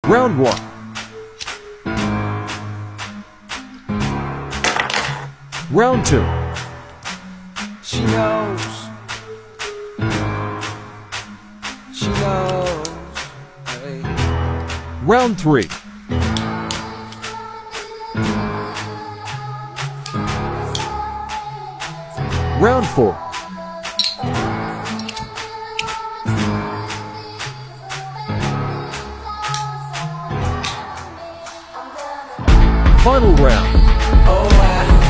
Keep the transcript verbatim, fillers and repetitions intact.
Round one. Round two. She knows. She knows. Hey. Round three. Round four. Final round. Oh, I